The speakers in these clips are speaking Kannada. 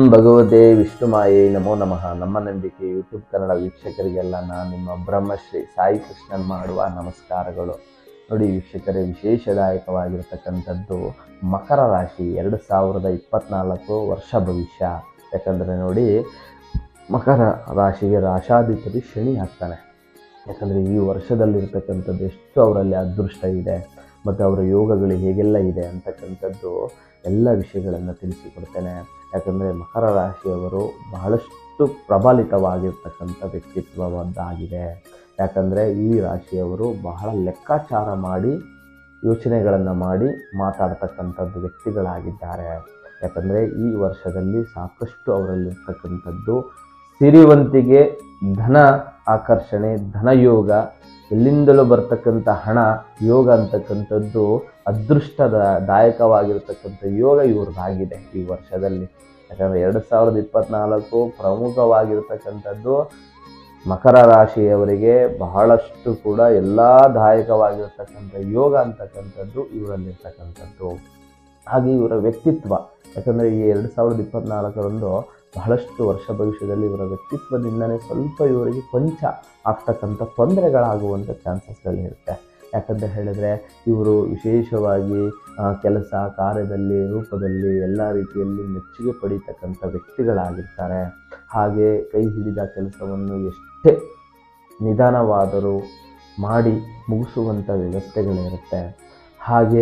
ಭಗವತೆ ವಿಷ್ಣುಮಾಯೇ ನಮೋ ನಮಃ. ನಮ್ಮ ನಂಬಿಕೆ ಯೂಟ್ಯೂಬ್ ಕನ್ನಡ ವೀಕ್ಷಕರಿಗೆಲ್ಲ ನಾನು ನಿಮ್ಮ ಬ್ರಹ್ಮಶ್ರೀ ಸಾಯಿ ಕೃಷ್ಣನ್ ಮಾಡುವ ನಮಸ್ಕಾರಗಳು. ನೋಡಿ ವೀಕ್ಷಕರೇ, ವಿಶೇಷದಾಯಕವಾಗಿರ್ತಕ್ಕಂಥದ್ದು ಮಕರ ರಾಶಿ 2024 ವರ್ಷ ಭವಿಷ್ಯ. ಯಾಕಂದರೆ ನೋಡಿ, ಮಕರ ರಾಶಿಗೆ ರಾಶಾಧಿಪತಿ ಶನಿ ಆಗ್ತಾನೆ. ಯಾಕಂದರೆ ಈ ವರ್ಷದಲ್ಲಿರ್ತಕ್ಕಂಥದ್ದು ಎಷ್ಟು ಅವರಲ್ಲಿ ಅದೃಷ್ಟ ಇದೆ ಮತ್ತು ಅವರ ಯೋಗಗಳು ಹೇಗೆಲ್ಲ ಇದೆ ಅಂತಕ್ಕಂಥದ್ದು ಎಲ್ಲ ವಿಷಯಗಳನ್ನು ತಿಳಿಸಿಕೊಡ್ತೇನೆ. ಯಾಕಂದರೆ ಮಕರ ರಾಶಿಯವರು ಬಹಳಷ್ಟು ಪ್ರಬಲಿತವಾಗಿರ್ತಕ್ಕಂಥ ವ್ಯಕ್ತಿತ್ವವಾಗಿದೆ. ಯಾಕಂದರೆ ಈ ರಾಶಿಯವರು ಬಹಳ ಲೆಕ್ಕಾಚಾರ ಮಾಡಿ ಯೋಚನೆಗಳನ್ನು ಮಾಡಿ ಮಾತಾಡ್ತಕ್ಕಂಥದ್ದು ವ್ಯಕ್ತಿಗಳಾಗಿದ್ದಾರೆ. ಯಾಕಂದರೆ ಈ ವರ್ಷದಲ್ಲಿ ಸಾಕಷ್ಟು ಅವರಲ್ಲಿರ್ತಕ್ಕಂಥದ್ದು ಸಿರಿವಂತಿಗೆ, ಧನ ಆಕರ್ಷಣೆ, ಧನಯೋಗ, ಎಲ್ಲಿಂದಲೂ ಬರ್ತಕ್ಕಂಥ ಹಣ ಯೋಗ ಅಂತಕ್ಕಂಥದ್ದು ಅದೃಷ್ಟದಾಯಕವಾಗಿರ್ತಕ್ಕಂಥ ಯೋಗ ಇವ್ರದ್ದಾಗಿದೆ ಈ ವರ್ಷದಲ್ಲಿ. ಯಾಕಂದರೆ 2024 ಪ್ರಮುಖವಾಗಿರ್ತಕ್ಕಂಥದ್ದು ಮಕರ ರಾಶಿಯವರಿಗೆ ಬಹಳಷ್ಟು ಕೂಡ ಎಲ್ಲ ದಾಯಕವಾಗಿರ್ತಕ್ಕಂಥ ಯೋಗ ಅಂತಕ್ಕಂಥದ್ದು ಇವರಲ್ಲಿರ್ತಕ್ಕಂಥದ್ದು. ಹಾಗೆ ಇವರ ವ್ಯಕ್ತಿತ್ವ, ಯಾಕಂದರೆ ಈ 2024 ಬಹಳಷ್ಟು ವರ್ಷ ಭವಿಷ್ಯದಲ್ಲಿ ಇವರ ವ್ಯಕ್ತಿತ್ವದಿಂದಲೇ ಸ್ವಲ್ಪ ಇವರಿಗೆ ಕೊಂಚ ಆಗ್ತಕ್ಕಂಥ ತೊಂದರೆಗಳಾಗುವಂಥ ಚಾನ್ಸಸ್ಗಳಿರುತ್ತೆ. ಯಾಕಂತ ಹೇಳಿದರೆ ಇವರು ವಿಶೇಷವಾಗಿ ಕೆಲಸ ಕಾರ್ಯದಲ್ಲಿ ರೂಪದಲ್ಲಿ ಎಲ್ಲ ರೀತಿಯಲ್ಲಿ ಮೆಚ್ಚುಗೆ ಪಡೀತಕ್ಕಂಥ ವ್ಯಕ್ತಿಗಳಾಗಿರ್ತಾರೆ. ಹಾಗೆ ಕೈ ಹಿಡಿದ ಕೆಲಸವನ್ನು ಎಷ್ಟೇ ನಿಧಾನವಾದರೂ ಮಾಡಿ ಮುಗಿಸುವಂಥ ವ್ಯವಸ್ಥೆಗಳಿರುತ್ತೆ. ಹಾಗೆ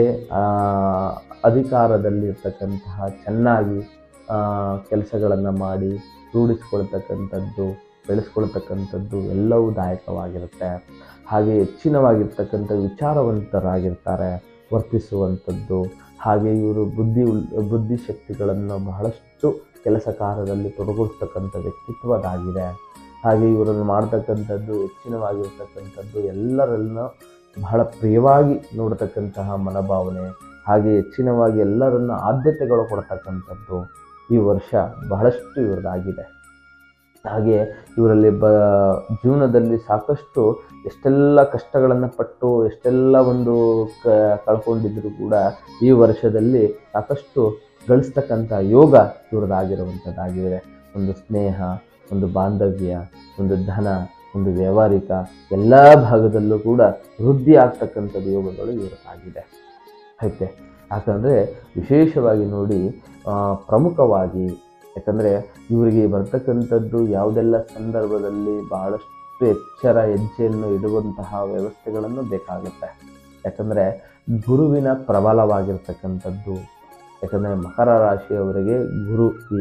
ಅಧಿಕಾರದಲ್ಲಿರ್ತಕ್ಕಂತಹ ಚೆನ್ನಾಗಿ ಕೆಲಸಗಳನ್ನು ಮಾಡಿ ರೂಢಿಸ್ಕೊಳ್ತಕ್ಕಂಥದ್ದು, ಬೆಳೆಸ್ಕೊಳ್ತಕ್ಕಂಥದ್ದು ಎಲ್ಲವೂ ದಾಯಕವಾಗಿರುತ್ತೆ. ಹಾಗೆ ಹೆಚ್ಚಿನವಾಗಿರ್ತಕ್ಕಂಥ ವಿಚಾರವಂತರಾಗಿರ್ತಾರೆ ವರ್ತಿಸುವಂಥದ್ದು. ಹಾಗೆ ಇವರು ಬುದ್ಧಿಶಕ್ತಿಗಳನ್ನು ಬಹಳಷ್ಟು ಕೆಲಸ ಕಾರ್ಯದಲ್ಲಿ ತೊಡಗಿಸ್ತಕ್ಕಂಥ ವ್ಯಕ್ತಿತ್ವದಾಗಿದೆ. ಹಾಗೆ ಇವರನ್ನು ಮಾಡ್ತಕ್ಕಂಥದ್ದು ಹೆಚ್ಚಿನವಾಗಿರ್ತಕ್ಕಂಥದ್ದು ಎಲ್ಲರನ್ನು ಬಹಳ ಪ್ರಿಯವಾಗಿ ನೋಡ್ತಕ್ಕಂತಹ ಮನೋಭಾವನೆ, ಹಾಗೆ ಹೆಚ್ಚಿನವಾಗಿ ಎಲ್ಲರನ್ನು ಆದ್ಯತೆಗಳು ಕೊಡ್ತಕ್ಕಂಥದ್ದು ಈ ವರ್ಷ ಬಹಳಷ್ಟು ಇವರದಾಗಿದೆ. ಹಾಗೆ ಇವರಲ್ಲಿ ಜೀವನದಲ್ಲಿ ಸಾಕಷ್ಟು ಎಷ್ಟೆಲ್ಲ ಕಷ್ಟಗಳನ್ನು ಪಟ್ಟು ಎಷ್ಟೆಲ್ಲ ಕಳ್ಕೊಂಡಿದ್ರು ಕೂಡ ಈ ವರ್ಷದಲ್ಲಿ ಸಾಕಷ್ಟು ಗಳಿಸ್ತಕ್ಕಂಥ ಯೋಗ ಇವರದಾಗಿರುವಂಥದ್ದಾಗಿದೆ. ಒಂದು ಸ್ನೇಹ, ಒಂದು ಬಾಂಧವ್ಯ, ಒಂದು ಧನ, ಒಂದು ವ್ಯಾವಹಾರಿಕ ಎಲ್ಲ ಭಾಗದಲ್ಲೂ ಕೂಡ ವೃದ್ಧಿ ಆಗ್ತಕ್ಕಂಥದ್ದು ಯೋಗಗಳು ಇವರದಾಗಿದೆ. ಐತೆ. ಯಾಕಂದರೆ ವಿಶೇಷವಾಗಿ ನೋಡಿ, ಪ್ರಮುಖವಾಗಿ ಯಾಕಂದರೆ ಇವರಿಗೆ ಬರ್ತಕ್ಕಂಥದ್ದು ಯಾವುದೆಲ್ಲ ಸಂದರ್ಭದಲ್ಲಿ ಬಹಳಷ್ಟು ಹೆಜ್ಜೆಯನ್ನು ಇಡುವಂತಹ ವ್ಯವಸ್ಥೆಗಳನ್ನು ಬೇಕಾಗುತ್ತೆ. ಯಾಕಂದರೆ ಗುರುವಿನ ಪ್ರಬಲವಾಗಿರ್ತಕ್ಕಂಥದ್ದು. ಯಾಕಂದರೆ ಮಕರ ರಾಶಿಯವರಿಗೆ ಗುರು ಈ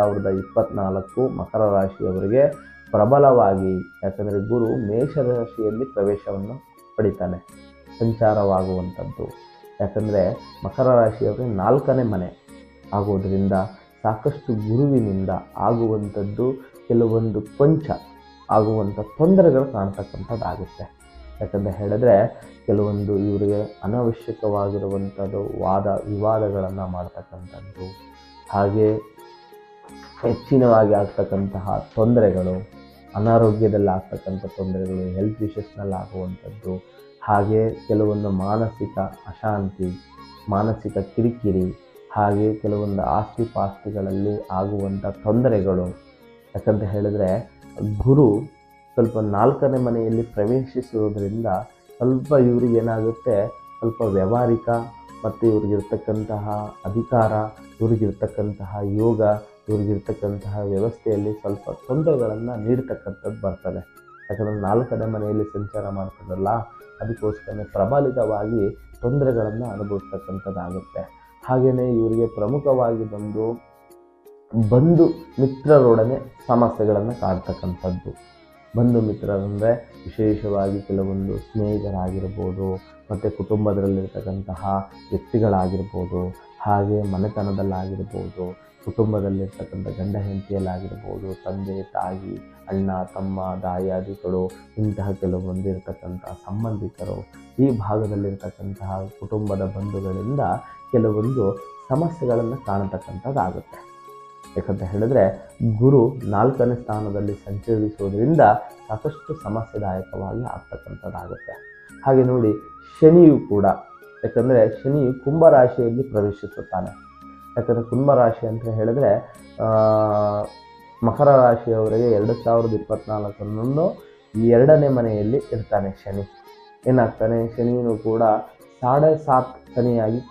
2024 ಮಕರ ರಾಶಿಯವರಿಗೆ ಪ್ರಬಲವಾಗಿ, ಯಾಕಂದರೆ ಗುರು ಮೇಷರಾಶಿಯಲ್ಲಿ ಪ್ರವೇಶವನ್ನು ಪಡಿತಾನೆ, ಸಂಚಾರವಾಗುವಂಥದ್ದು. ಯಾಕಂದರೆ ಮಕರ ರಾಶಿಯವರಿಗೆ 4ನೇ ಮನೆ ಆಗೋದರಿಂದ ಸಾಕಷ್ಟು ಗುರುವಿನಿಂದ ಆಗುವಂಥದ್ದು ಕೆಲವೊಂದು ಕೊಂಚ ಆಗುವಂಥ ತೊಂದರೆಗಳು ಕಾಣ್ತಕ್ಕಂಥದ್ದಾಗುತ್ತೆ. ಯಾಕಂದರೆ ಹೇಳಿದ್ರೆ ಕೆಲವೊಂದು ಇವರಿಗೆ ಅನಾವಶ್ಯಕವಾಗಿರುವಂಥದ್ದು ವಿವಾದಗಳನ್ನು ಮಾಡ್ತಕ್ಕಂಥದ್ದು, ಹಾಗೆ ಹೆಚ್ಚಿನವಾಗಿ ಆಗ್ತಕ್ಕಂತಹ ತೊಂದರೆಗಳು, ಅನಾರೋಗ್ಯದಲ್ಲಿ ಆಗ್ತಕ್ಕಂಥ ತೊಂದರೆಗಳು, ಹೆಲ್ತ್ ಇಶ್ಯೂಸ್ನಲ್ಲಿ ಆಗುವಂಥದ್ದು, ಹಾಗೆ ಕೆಲವೊಂದು ಮಾನಸಿಕ ಅಶಾಂತಿ, ಮಾನಸಿಕ ಕಿರಿಕಿರಿ, ಹಾಗೆ ಕೆಲವೊಂದು ಆಸ್ತಿ ಪಾಸ್ತಿಗಳಲ್ಲಿ ಆಗುವಂಥ ತೊಂದರೆಗಳು. ಯಾಕಂತ ಹೇಳಿದ್ರೆ ಗುರು ಸ್ವಲ್ಪ 4ನೇ ಮನೆಯಲ್ಲಿ ಪ್ರವೇಶಿಸುವುದರಿಂದ ಸ್ವಲ್ಪ ಇವ್ರಿಗೆ ಏನಾಗುತ್ತೆ, ಸ್ವಲ್ಪ ವ್ಯಾವಹಾರಿಕ ಮತ್ತು ಇವ್ರಿಗಿರ್ತಕ್ಕಂತಹ ಅಧಿಕಾರ, ಇವ್ರಿಗಿರ್ತಕ್ಕಂತಹ ಯೋಗ, ಇವ್ರಿಗಿರ್ತಕ್ಕಂತಹ ವ್ಯವಸ್ಥೆಯಲ್ಲಿ ಸ್ವಲ್ಪ ತೊಂದರೆಗಳನ್ನು ನೀಡ್ತಕ್ಕಂಥದ್ದು ಬರ್ತದೆ. ಯಾಕಂದರೆ 4ನೇ ಮನೆಯಲ್ಲಿ ಸಂಚಾರ ಮಾಡ್ತದಲ್ಲ, ಅದಕ್ಕೋಸ್ಕರ ಪ್ರಬಲಿತವಾಗಿ ತೊಂದರೆಗಳನ್ನು ಅನುಭವಿಸ್ತಕ್ಕಂಥದ್ದಾಗುತ್ತೆ. ಹಾಗೆಯೇ ಇವರಿಗೆ ಪ್ರಮುಖವಾಗಿ ಬಂಧು ಮಿತ್ರರೊಡನೆ ಸಮಸ್ಯೆಗಳನ್ನು ಕಾಡ್ತಕ್ಕಂಥದ್ದು. ಬಂಧು ಮಿತ್ರರಂದರೆ ವಿಶೇಷವಾಗಿ ಕೆಲವೊಂದು ಸ್ನೇಹಿತರಾಗಿರ್ಬೋದು, ಮತ್ತು ಕುಟುಂಬದಲ್ಲಿರ್ತಕ್ಕಂತಹ ವ್ಯಕ್ತಿಗಳಾಗಿರ್ಬೋದು, ಹಾಗೆ ಮನೆತನದಲ್ಲಾಗಿರ್ಬೋದು, ಕುಟುಂಬದಲ್ಲಿರ್ತಕ್ಕಂಥ ಗಂಡ ಹೆಂಡತಿಯಲ್ಲಾಗಿರ್ಬೋದು, ತಂದೆ ತಾಯಿ, ಅಣ್ಣ ತಮ್ಮ, ದಾಯಾದಿಗಳು, ಇಂತಹ ಕೆಲವೊಂದು ಇರತಕ್ಕಂಥ ಸಂಬಂಧಿಕರು, ಈ ಭಾಗದಲ್ಲಿರ್ತಕ್ಕಂತಹ ಕುಟುಂಬದ ಬಂಧುಗಳಿಂದ ಕೆಲವೊಂದು ಸಮಸ್ಯೆಗಳನ್ನು ಕಾಣತಕ್ಕಂಥದ್ದಾಗುತ್ತೆ. ಯಾಕಂತ ಹೇಳಿದ್ರೆ ಗುರು 4ನೇ ಸ್ಥಾನದಲ್ಲಿ ಸಂಚರಿಸುವುದರಿಂದ ಸಾಕಷ್ಟು ಸಮಸ್ಯೆದಾಯಕವಾಗಿ ಆಗ್ತಕ್ಕಂಥದ್ದಾಗುತ್ತೆ. ಹಾಗೆ ನೋಡಿ, ಶನಿಯು ಕೂಡ, ಯಾಕಂದರೆ ಶನಿ ಕುಂಭರಾಶಿಯಲ್ಲಿ ಪ್ರವೇಶಿಸುತ್ತಾನೆ. ಯಾಕಂದರೆ ಕುಂಭ ರಾಶಿ ಅಂತ ಹೇಳಿದ್ರೆ ಮಕರ ರಾಶಿಯವರಿಗೆ 2024 2ನೇ ಮನೆಯಲ್ಲಿ ಇರ್ತಾನೆ ಶನಿ. ಏನಾಗ್ತಾನೆ, ಶನಿಯೂ ಕೂಡ 7.5 ಶನಿಯಾಗಿ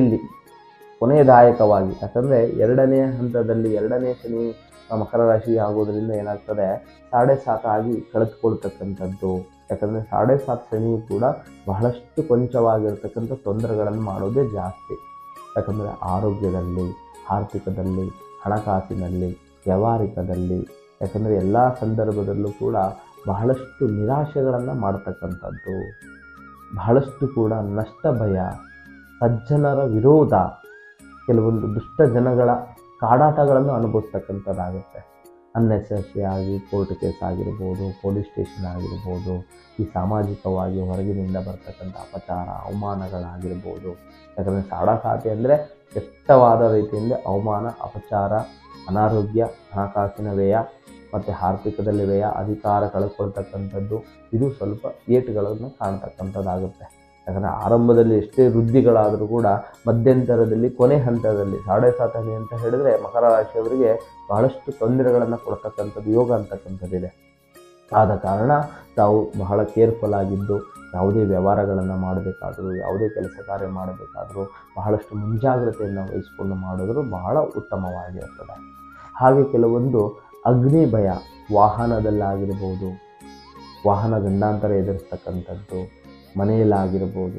ಕೊನೆಯದಾಯಕವಾಗಿ, ಯಾಕಂದರೆ 2ನೇ ಹಂತದಲ್ಲಿ 2ನೇ ಶನಿ ಮಕರ ರಾಶಿಗೆ ಆಗೋದ್ರಿಂದ ಏನಾಗ್ತದೆ 7.5 ಆಗಿ ಕಳೆದುಕೊಳ್ತಕ್ಕಂಥದ್ದು. ಯಾಕಂದರೆ 7.5 ಶನಿಯು ಕೂಡ ಬಹಳಷ್ಟು ಕೊಂಚವಾಗಿರ್ತಕ್ಕಂಥ ತೊಂದರೆಗಳನ್ನು ಮಾಡೋದೇ ಜಾಸ್ತಿ. ಯಾಕಂದರೆ ಆರೋಗ್ಯದಲ್ಲಿ, ಆರ್ಥಿಕದಲ್ಲಿ, ಹಣಕಾಸಿನಲ್ಲಿ, ವ್ಯಾವಹಾರಿಕದಲ್ಲಿ, ಯಾಕಂದರೆ ಎಲ್ಲ ಸಂದರ್ಭದಲ್ಲೂ ಕೂಡ ಬಹಳಷ್ಟು ನಿರಾಶೆಗಳನ್ನು ಮಾಡ್ತಕ್ಕಂಥದ್ದು, ಬಹಳಷ್ಟು ಕೂಡ ನಷ್ಟ ಭಯ, ಸಜ್ಜನರ ವಿರೋಧ, ಕೆಲವೊಂದು ದುಷ್ಟ ಜನಗಳ ಕಾಡಾಟಗಳನ್ನು ಅನುಭವಿಸ್ತಕ್ಕಂಥದ್ದಾಗುತ್ತೆ. ಅನ್ನೆಸೆಸರಿಯಾಗಿ ಕೋರ್ಟ್ ಕೇಸ್ ಆಗಿರ್ಬೋದು, ಪೊಲೀಸ್ ಸ್ಟೇಷನ್ ಆಗಿರ್ಬೋದು, ಈ ಸಾಮಾಜಿಕವಾಗಿ ಹೊರಗಿನಿಂದ ಬರ್ತಕ್ಕಂಥ ಅಪಚಾರ ಅವಮಾನಗಳಾಗಿರ್ಬೋದು. ಯಾಕಂದರೆ ಸಾಡಸಾತಿ ಅಂದರೆ ಕೆಟ್ಟವಾದ ರೀತಿಯಿಂದ ಅವಮಾನ, ಅಪಚಾರ, ಅನಾರೋಗ್ಯ, ಹಣಕಾಸಿನ ವ್ಯಯ ಮತ್ತು ಆರ್ಥಿಕದಲ್ಲಿ ವ್ಯಯ, ಅಧಿಕಾರ ಕಳ್ಕೊಳ್ತಕ್ಕಂಥದ್ದು, ಇದು ಸ್ವಲ್ಪ ಏಟುಗಳನ್ನು ಕಾಣ್ತಕ್ಕಂಥದ್ದಾಗುತ್ತೆ. ಯಾಕಂದರೆ ಆರಂಭದಲ್ಲಿ ಎಷ್ಟೇ ವೃದ್ಧಿಗಳಾದರೂ ಕೂಡ ಮಧ್ಯಂತರದಲ್ಲಿ ಕೊನೆ ಹಂತದಲ್ಲಿ 7.5 ಅಂತ ಹೇಳಿದ್ರೆ ಮಕರ ರಾಶಿಯವರಿಗೆ ಬಹಳಷ್ಟು ತೊಂದರೆಗಳನ್ನು ಕೊಡ್ತಕ್ಕಂಥದ್ದು ಯೋಗ ಅಂತಕ್ಕಂಥದ್ದಿದೆ. ಆದ ಕಾರಣ ತಾವು ಬಹಳ ಕೇರ್ಫುಲ್ ಆಗಿದ್ದು ಯಾವುದೇ ವ್ಯವಹಾರಗಳನ್ನು ಮಾಡಬೇಕಾದರೂ, ಯಾವುದೇ ಕೆಲಸ ಕಾರ್ಯ ಮಾಡಬೇಕಾದರೂ ಬಹಳಷ್ಟು ಮುಂಜಾಗ್ರತೆಯನ್ನು ವಹಿಸಿಕೊಂಡು ಮಾಡಿದ್ರು ಬಹಳ ಉತ್ತಮವಾಗಿರುತ್ತದೆ. ಹಾಗೆ ಕೆಲವೊಂದು ಅಗ್ನಿ ಭಯ, ವಾಹನದಲ್ಲಾಗಿರ್ಬೋದು, ವಾಹನ ಗಂಡಾಂತರ ಎದುರಿಸ್ತಕ್ಕಂಥದ್ದು, ಮನೆಯಲ್ಲಾಗಿರ್ಬೋದು,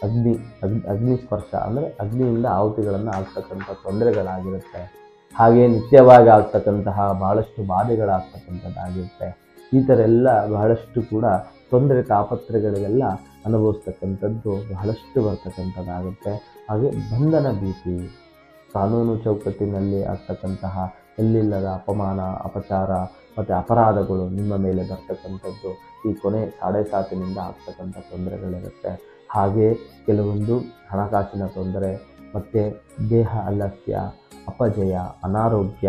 ಅಗ್ನಿ ಸ್ಪರ್ಶ ಅಂದರೆ ಅಗ್ನಿಯಿಂದ ಆಹುತಿಗಳನ್ನು ಆಗ್ತಕ್ಕಂಥ ತೊಂದರೆಗಳಾಗಿರುತ್ತೆ. ಹಾಗೆ ನಿತ್ಯವಾಗಿ ಆಗ್ತಕ್ಕಂತಹ ಬಹಳಷ್ಟು ಬಾಧೆಗಳಾಗ್ತಕ್ಕಂಥದ್ದಾಗಿರುತ್ತೆ. ಈ ಥರ ಎಲ್ಲ ಬಹಳಷ್ಟು ಕೂಡ ತೊಂದರೆ ತಾಪತ್ರೆಗಳಿಗೆಲ್ಲ ಅನುಭವಿಸ್ತಕ್ಕಂಥದ್ದು ಬಹಳಷ್ಟು ಬರ್ತಕ್ಕಂಥದ್ದಾಗುತ್ತೆ. ಹಾಗೆ ಬಂಧನ ಭೀತಿ, ಕಾನೂನು ಚೌಕಟ್ಟಿನಲ್ಲಿ ಆಗ್ತಕ್ಕಂತಹ ಎಲ್ಲಿಲ್ಲದ ಅಪಮಾನ, ಅಪಚಾರ ಮತ್ತು ಅಪರಾಧಗಳು ನಿಮ್ಮ ಮೇಲೆ ಬರ್ತಕ್ಕಂಥದ್ದು ಈ ಕೊನೆ 7.5 ಆಗ್ತಕ್ಕಂಥ ತೊಂದರೆಗಳಿರುತ್ತೆ. ಹಾಗೆ ಕೆಲವೊಂದು ಹಣಕಾಸಿನ ತೊಂದರೆ ಮತ್ತು ದೇಹ ಅಲಸ್ಯ, ಅಪಜಯ, ಅನಾರೋಗ್ಯ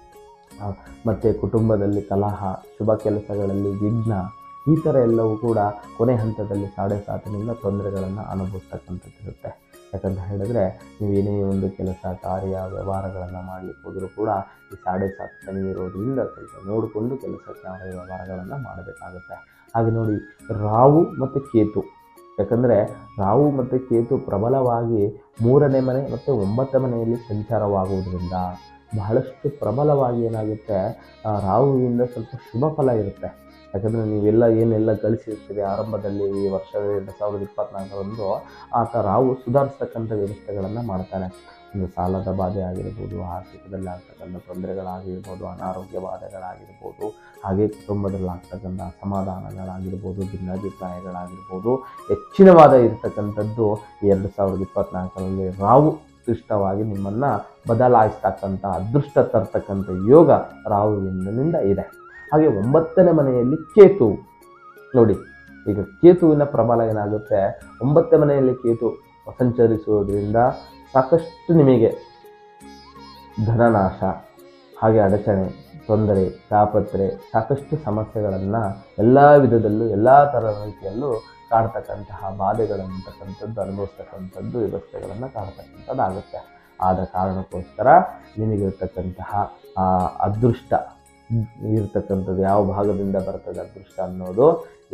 ಮತ್ತು ಕುಟುಂಬದಲ್ಲಿ ಕಲಹ, ಶುಭ ಕೆಲಸಗಳಲ್ಲಿ ವಿಘ್ನ, ಈ ಥರ ಎಲ್ಲವೂ ಕೂಡ ಕೊನೆ ಹಂತದಲ್ಲಿ 7.5 ತೊಂದರೆಗಳನ್ನು ಅನುಭವಿಸ್ತಕ್ಕಂಥದ್ದಿರುತ್ತೆ. ಯಾಕಂತ ಹೇಳಿದ್ರೆ ನೀವೇನೇ ಒಂದು ಕೆಲಸ ಕಾರ್ಯ ವ್ಯವಹಾರಗಳನ್ನು ಮಾಡಲಿಕ್ಕೆ ಹೋದರೂ ಕೂಡ ಈ 7.5 ಶನಿ ಇರೋದ್ರಿಂದ ಸ್ವಲ್ಪ ನೋಡಿಕೊಂಡು ಕೆಲಸ ಕಾರ್ಯ ವ್ಯವಹಾರಗಳನ್ನು ಮಾಡಬೇಕಾಗುತ್ತೆ. ಹಾಗೆ ನೋಡಿ, ರಾಹು ಮತ್ತು ಕೇತು, ಯಾಕಂದರೆ ರಾಹು ಮತ್ತು ಕೇತು ಪ್ರಬಲವಾಗಿ 3ನೇ ಮನೆ ಮತ್ತು 9ನೇ ಮನೆಯಲ್ಲಿ ಸಂಚಾರವಾಗುವುದರಿಂದ ಬಹಳಷ್ಟು ಪ್ರಬಲವಾಗಿ ಏನಾಗುತ್ತೆ, ರಾಹುವಿಂದ ಸ್ವಲ್ಪ ಶುಭ ಫಲ ಇರುತ್ತೆ. ಯಾಕಂದರೆ ನೀವೆಲ್ಲ ಏನೆಲ್ಲ ಗಳಿಸಿರ್ತೀರಿ ಆರಂಭದಲ್ಲಿ ಈ ವರ್ಷ 2024 ಆತ ರಾಹು ಸುಧಾರಿಸ್ತಕ್ಕಂಥ ವ್ಯವಸ್ಥೆಗಳನ್ನು ಮಾಡ್ತಾನೆ. ಒಂದು ಸಾಲದ ಬಾಧೆ ಆಗಿರ್ಬೋದು, ಆರ್ಥಿಕದಲ್ಲಿ ಆಗ್ತಕ್ಕಂಥ ತೊಂದರೆಗಳಾಗಿರ್ಬೋದು, ಅನಾರೋಗ್ಯ ಬಾಧೆಗಳಾಗಿರ್ಬೋದು, ಹಾಗೆ ಕುಟುಂಬದಲ್ಲಿ ಆಗ್ತಕ್ಕಂಥ ಅಸಮಾಧಾನಗಳಾಗಿರ್ಬೋದು, ಭಿನ್ನಾಭಿಪ್ರಾಯಗಳಾಗಿರ್ಬೋದು, ಹೆಚ್ಚಿನವಾದ ಇರತಕ್ಕಂಥದ್ದು 2024 ರಾಹು ದೃಷ್ಟವಾಗಿ ನಿಮ್ಮನ್ನು ಬದಲಾಯಿಸ್ತಕ್ಕಂಥ ಅದೃಷ್ಟ ತರ್ತಕ್ಕಂಥ ಯೋಗ ರಾಹುವಿನಿಂದ ಇದೆ. ಹಾಗೆ 9ನೇ ಮನೆಯಲ್ಲಿ ಕೇತು ನೋಡಿ, ಈಗ ಕೇತುವಿನ ಪ್ರಬಲ ಏನಾಗುತ್ತೆ, 9ನೇ ಮನೆಯಲ್ಲಿ ಕೇತು ಸಂಚರಿಸುವುದರಿಂದ ಸಾಕಷ್ಟು ನಿಮಗೆ ಧನನಾಶ, ಹಾಗೆ ಅಡಚಣೆ, ತೊಂದರೆ, ತಾಪತ್ರೆ, ಸಾಕಷ್ಟು ಸಮಸ್ಯೆಗಳನ್ನು ಎಲ್ಲ ವಿಧದಲ್ಲೂ ಎಲ್ಲ ಥರದ ರೀತಿಯಲ್ಲೂ ಕಾಡ್ತಕ್ಕಂತಹ ಬಾಧೆಗಳಂತಕ್ಕಂಥದ್ದು ಅನುಭವಿಸ್ತಕ್ಕಂಥದ್ದು ವ್ಯವಸ್ಥೆಗಳನ್ನು ಕಾಡ್ತಕ್ಕಂಥದ್ದಾಗುತ್ತೆ. ಆದ ಕಾರಣಕ್ಕೋಸ್ಕರ ನಿಮಗಿರ್ತಕ್ಕಂತಹ ಅದೃಷ್ಟ ಇರ್ತಕ್ಕಂಥದ್ದು ಯಾವ ಭಾಗದಿಂದ ಬರ್ತದೆ ಅದೃಷ್ಟ ಅನ್ನೋದು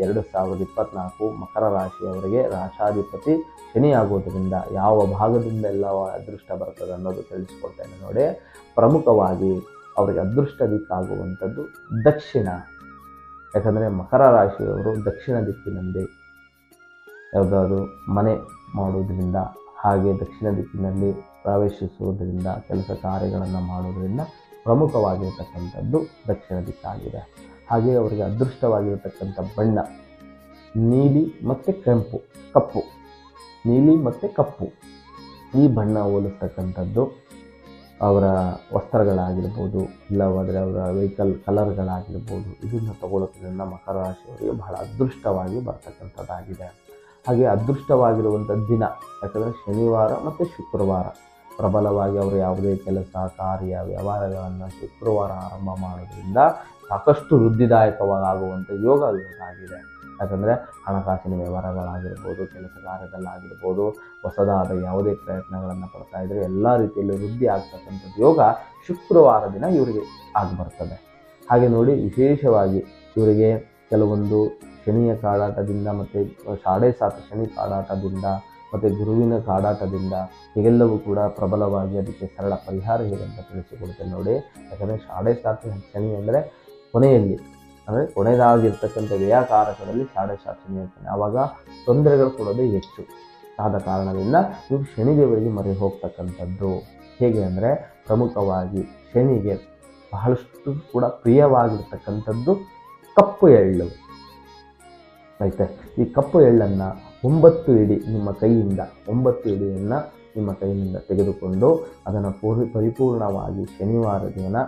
2024 ಮಕರ ರಾಶಿಯವರಿಗೆ ರಾಶಾಧಿಪತಿ ಶನಿ ಆಗೋದ್ರಿಂದ ಯಾವ ಭಾಗದಿಂದ ಎಲ್ಲ ಅದೃಷ್ಟ ಬರ್ತದೆ ಅನ್ನೋದು ತಿಳಿಸ್ಕೊಡ್ತೇನೆ ನೋಡಿ. ಪ್ರಮುಖವಾಗಿ ಅವರಿಗೆ ಅದೃಷ್ಟ ದಿಕ್ಕಾಗುವಂಥದ್ದು ದಕ್ಷಿಣ. ಯಾಕಂದರೆ ಮಕರ ರಾಶಿಯವರು ದಕ್ಷಿಣ ದಿಕ್ಕಿನಲ್ಲಿ ಯಾವುದಾದ್ರು ಮನೆ ಮಾಡೋದ್ರಿಂದ, ಹಾಗೆ ದಕ್ಷಿಣ ದಿಕ್ಕಿನಲ್ಲಿ ಪ್ರವೇಶಿಸುವುದರಿಂದ, ಕೆಲಸ ಕಾರ್ಯಗಳನ್ನು ಮಾಡೋದರಿಂದ ಪ್ರಮುಖವಾಗಿರತಕ್ಕಂಥದ್ದು ದಕ್ಷಿಣ ದಿಕ್ಕಾಗಿದೆ. ಹಾಗೆ ಅವರಿಗೆ ಅದೃಷ್ಟವಾಗಿರತಕ್ಕಂಥ ಬಣ್ಣ ನೀಲಿ ಮತ್ತು ಕಪ್ಪು, ನೀಲಿ ಮತ್ತು ಕಪ್ಪು ಈ ಬಣ್ಣ ಹೋಲಿಸ್ತಕ್ಕಂಥದ್ದು ಅವರ ವಸ್ತ್ರಗಳಾಗಿರ್ಬೋದು, ಇಲ್ಲವಾದರೆ ಅವರ ವೆಹಿಕಲ್ ಕಲರ್ಗಳಾಗಿರ್ಬೋದು, ಇದನ್ನು ತಗೊಳ್ಳೋದ್ರಿಂದ ಮಕರ ರಾಶಿಯವರಿಗೆ ಬಹಳ ಅದೃಷ್ಟವಾಗಿ ಬರ್ತಕ್ಕಂಥದ್ದಾಗಿದೆ. ಹಾಗೆ ಅದೃಷ್ಟವಾಗಿರುವಂಥ ದಿನ, ಯಾಕಂದರೆ ಶನಿವಾರ ಮತ್ತು ಶುಕ್ರವಾರ ಪ್ರಬಲವಾಗಿ ಅವರು ಯಾವುದೇ ಕೆಲಸ ಕಾರ್ಯ ವ್ಯವಹಾರಗಳನ್ನು ಶುಕ್ರವಾರ ಆರಂಭ ಮಾಡೋದ್ರಿಂದ ಸಾಕಷ್ಟು ವೃದ್ಧಿದಾಯಕವಾಗುವಂಥ ಯೋಗ ಇದಾಗಿದೆ. ಯಾಕಂದರೆ ಹಣಕಾಸಿನ ವ್ಯವಹಾರಗಳಾಗಿರ್ಬೋದು, ಕೆಲಸ ಕಾರ್ಯದಲ್ಲಾಗಿರ್ಬೋದು, ಹೊಸದಾದ ಯಾವುದೇ ಪ್ರಯತ್ನಗಳನ್ನು ಪಡ್ತಾ ಇದ್ದರೆ ಎಲ್ಲ ರೀತಿಯಲ್ಲಿ ವೃದ್ಧಿ ಆಗ್ತಕ್ಕಂಥದ್ದು ಯೋಗ ಶುಕ್ರವಾರ ದಿನ ಇವರಿಗೆ ಆಗಿಬರ್ತದೆ. ಹಾಗೆ ನೋಡಿ, ವಿಶೇಷವಾಗಿ ಇವರಿಗೆ ಕೆಲವೊಂದು ಶನಿಯ ಕಾಡಾಟದಿಂದ ಮತ್ತು 7.5 ಶನಿ ಕಾಡಾಟದಿಂದ ಮತ್ತು ಗುರುವಿನ ಕಾಡಾಟದಿಂದ ಹೀಗೆಲ್ಲವೂ ಕೂಡ ಪ್ರಬಲವಾಗಿ ಅದಕ್ಕೆ ಸರಳ ಪರಿಹಾರ ಹೇಗಂತ ತಿಳಿಸಿಕೊಡ್ತೇನೆ ನೋಡಿ. ಯಾಕಂದರೆ 7.5 ಶನಿ ಅಂದರೆ ಕೊನೆಯಲ್ಲಿ, ಅಂದರೆ ಕೊನೆಯದಾಗಿರ್ತಕ್ಕಂಥ ವ್ಯಯಕಾರಕದಲ್ಲಿ 7.5 ಶನಿ ಇರ್ತಾನೆ. ಆವಾಗ ತೊಂದರೆಗಳು ಕೊಡೋದೇ ಹೆಚ್ಚು. ಆದ ಕಾರಣದಿಂದ ಇವು ಶನಿದೇವರಿಗೆ ಮೊರೆ ಹೋಗ್ತಕ್ಕಂಥದ್ದು. ಹೇಗೆ ಅಂದರೆ ಪ್ರಮುಖವಾಗಿ ಶನಿಗೆ ಬಹಳಷ್ಟು ಕೂಡ ಪ್ರಿಯವಾಗಿರ್ತಕ್ಕಂಥದ್ದು ಕಪ್ಪು ಎಳ್ಳು. ಆಯ್ತಾ? ಈ ಕಪ್ಪು ಎಳ್ಳನ್ನು 9 ಇಡಿ ನಿಮ್ಮ ಕೈಯಿಂದ 9 ಇಡಿಯನ್ನು ನಿಮ್ಮ ಕೈಯಿಂದ ತೆಗೆದುಕೊಂಡು ಅದನ್ನು ಪರಿಪೂರ್ಣವಾಗಿ ಶನಿವಾರ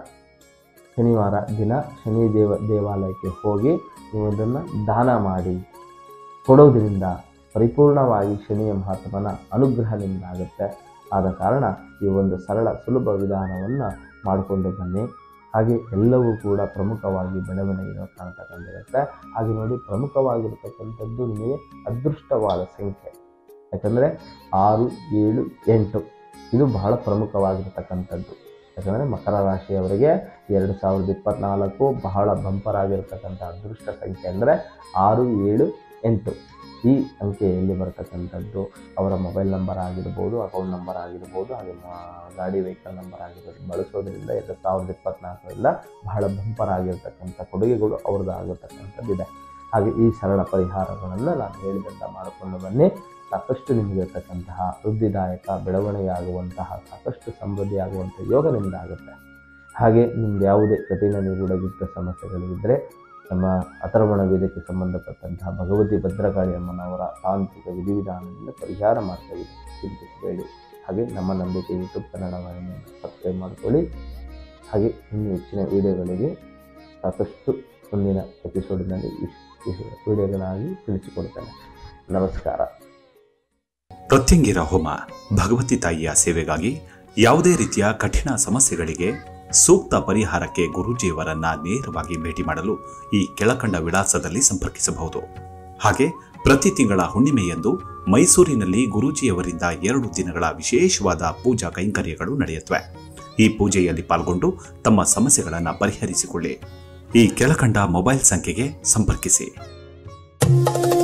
ದಿನ ಶನಿ ದೇವಾಲಯಕ್ಕೆ ಹೋಗಿ ನೀವು ಅದನ್ನು ದಾನ ಮಾಡಿ ಕೊಡೋದ್ರಿಂದ ಪರಿಪೂರ್ಣವಾಗಿ ಶನಿಯ ಮಹಾತ್ಮನ ಅನುಗ್ರಹ ನಿಮ್ದಾಗುತ್ತೆ. ಆದ ಕಾರಣ ಈ ಒಂದು ಸರಳ ಸುಲಭ ವಿಧಾನವನ್ನು ಮಾಡಿಕೊಂಡು ಬನ್ನಿ. ಹಾಗೆ ಎಲ್ಲವೂ ಕೂಡ ಪ್ರಮುಖವಾಗಿ ಬೆಳವಣಿಗೆ ಕಾಣ್ತಕ್ಕಂಥಿರುತ್ತೆ. ಹಾಗೆ ನೋಡಿ, ಪ್ರಮುಖವಾಗಿರ್ತಕ್ಕಂಥದ್ದು ನಿಮಗೆ ಅದೃಷ್ಟವಾದ ಸಂಖ್ಯೆ. ಯಾಕಂದರೆ 6, 7, 8 ಇದು ಬಹಳ ಪ್ರಮುಖವಾಗಿರ್ತಕ್ಕಂಥದ್ದು. ಯಾಕಂದರೆ ಮಕರ ರಾಶಿಯವರಿಗೆ 2024 ಬಹಳ ಬಂಪರ್ ಆಗಿರ್ತಕ್ಕಂಥ ಅದೃಷ್ಟ ಸಂಖ್ಯೆ ಅಂದರೆ 6, 7, 8 ಈ ಅಂಕೆಯಲ್ಲಿ ಬರ್ತಕ್ಕಂಥದ್ದು. ಅವರ ಮೊಬೈಲ್ ನಂಬರ್ ಆಗಿರ್ಬೋದು, ಅಕೌಂಟ್ ನಂಬರ್ ಆಗಿರ್ಬೋದು, ಹಾಗೆ ಗಾಡಿ ವೆಹಿಕಲ್ ನಂಬರ್ ಆಗಿರ್ಬೋದು ಬಳಸೋದ್ರಿಂದ 2024ರಿಂದ ಬಹಳ ಬಂಪರ್ ಆಗಿರ್ತಕ್ಕಂಥ ಕೊಡುಗೆಗಳು ಅವ್ರದ್ದು ಆಗಿರ್ತಕ್ಕಂಥದ್ದಿದೆ. ಹಾಗೆ ಈ ಸರಳ ಪರಿಹಾರಗಳನ್ನು ನಾನು ಹೇಳಿದಂಥ ಮಾಡಿಕೊಂಡು ಬನ್ನಿ. ಸಾಕಷ್ಟು ನಿಮಗಿರ್ತಕ್ಕಂತಹ ವೃದ್ಧಿದಾಯಕ ಬೆಳವಣಿಗೆ ಆಗುವಂತಹ, ಸಾಕಷ್ಟು ಸಮೃದ್ಧಿ ಆಗುವಂಥ ಯೋಗ ನಿಮ್ಮದಾಗುತ್ತೆ. ಹಾಗೆ ನಿಮ್ಗೆ ಯಾವುದೇ ಕಠಿಣ ನಿಗೂಢ ಸಮಸ್ಯೆಗಳಿದ್ದರೆ ನಮ್ಮ ಅಥರ್ವಣ ವೇದಕ್ಕೆ ಸಂಬಂಧಪಟ್ಟಂತಹ ಭಗವತಿ ಭದ್ರಕಾಳಿ ಅಮ್ಮನವರ ತಾಂತ್ರಿಕ ವಿಧಿವಿಧಾನದಿಂದ ಪರಿಹಾರ ಮಾಡ್ತೀವಿ, ಚಿಂತಿಸಬೇಡಿ. ಹಾಗೆ ನಮ್ಮ ನಂಬಿಕೆ ಯೂಟ್ಯೂಬ್ ಕನ್ನಡ ವಾಹಿನಿಯನ್ನು ಸಬ್ಸ್ಕ್ರೈಬ್ ಮಾಡಿಕೊಳ್ಳಿ. ಹಾಗೆ ಇನ್ನು ಹೆಚ್ಚಿನ ವಿಡಿಯೋಗಳಿಗೆ ಸಾಕಷ್ಟು ಮುಂದಿನ ಎಪಿಸೋಡಿನಲ್ಲಿ ವಿಡಿಯೋಗಳಾಗಿ ತಿಳಿಸಿಕೊಡ್ತೇನೆ. ನಮಸ್ಕಾರ. ಪ್ರತ್ಯಂಗಿರ ಹೋಮ ಭಗವತಿ ತಾಯಿಯ ಸೇವೆಗಾಗಿ ಯಾವುದೇ ರೀತಿಯ ಕಠಿಣ ಸಮಸ್ಯೆಗಳಿಗೆ ಸೂಕ್ತ ಪರಿಹಾರಕ್ಕೆ ಗುರೂಜಿಯವರನ್ನ ನೇರವಾಗಿ ಭೇಟಿ ಮಾಡಲು ಈ ಕೆಳಕಂಡ ವಿಳಾಸದಲ್ಲಿ ಸಂಪರ್ಕಿಸಬಹುದು. ಹಾಗೆ ಪ್ರತಿ ತಿಂಗಳ ಹುಣ್ಣಿಮೆಯಂದು ಮೈಸೂರಿನಲ್ಲಿ ಗುರೂಜಿಯವರಿಂದ 2 ದಿನಗಳ ವಿಶೇಷವಾದ ಪೂಜಾ ಕೈಂಕರ್ಯಗಳು ನಡೆಯುತ್ತವೆ. ಈ ಪೂಜೆಯಲ್ಲಿ ಪಾಲ್ಗೊಂಡು ತಮ್ಮ ಸಮಸ್ಯೆಗಳನ್ನು ಪರಿಹರಿಸಿಕೊಳ್ಳಿ. ಈ ಕೆಳಕಂಡ ಮೊಬೈಲ್ ಸಂಖ್ಯೆಗೆ ಸಂಪರ್ಕಿಸಿ.